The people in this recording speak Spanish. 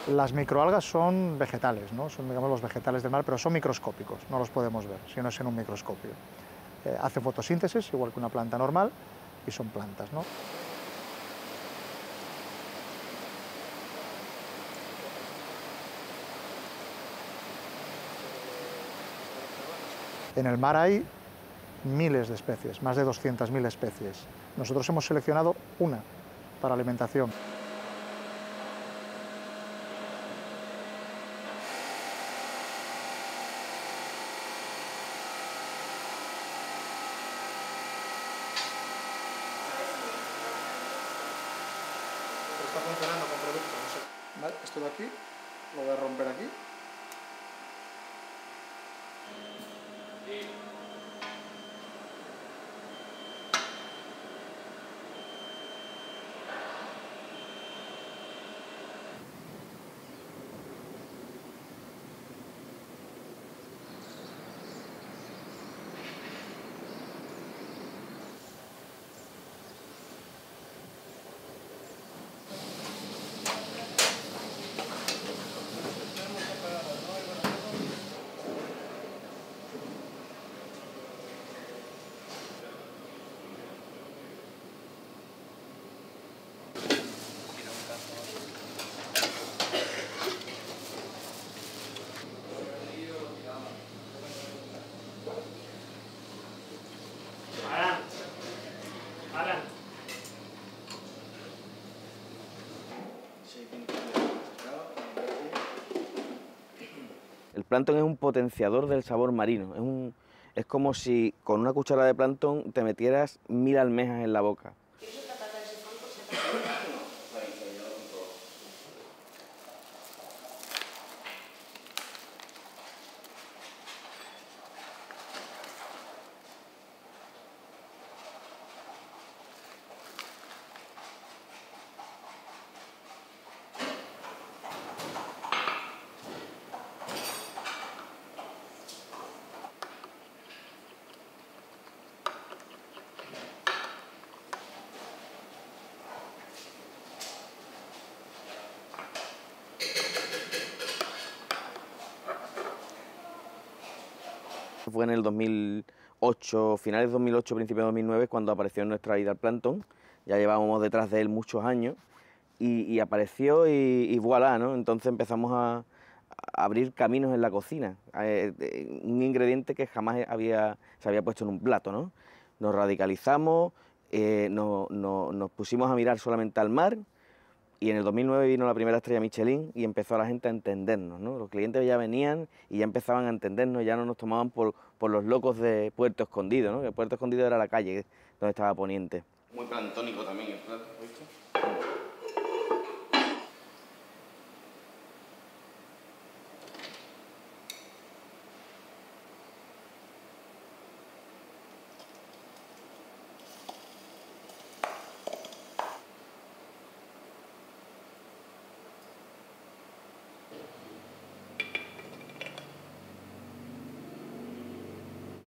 Las microalgas son vegetales, ¿no? Son, digamos, los vegetales del mar, pero son microscópicos, no los podemos ver si no es en un microscopio. Hacen fotosíntesis, igual que una planta normal, y son plantas, ¿no? En el mar hay miles de especies, más de 200.000 especies. Nosotros hemos seleccionado una para alimentación. Está funcionando con producto, no sé. Vale, esto de aquí, lo voy a romper aquí. El plancton es un potenciador del sabor marino, es como si con una cuchara de plancton te metieras 1000 almejas en la boca. Fue en el 2008, finales de 2008, principios de 2009, cuando apareció en nuestra vida el plancton. Ya llevábamos detrás de él muchos años y apareció y voilà, ¿no? Entonces empezamos a abrir caminos en la cocina. Un ingrediente que jamás se había puesto en un plato, ¿no? Nos radicalizamos, nos pusimos a mirar solamente al mar. Y en el 2009 vino la primera estrella Michelin y empezó a la gente a entendernos, ¿no? Los clientes ya venían y ya empezaban a entendernos, ya no nos tomaban por los locos de Puerto Escondido, ¿no? Que Puerto Escondido era la calle donde estaba Poniente. Muy planctónico también el plato, ¿viste?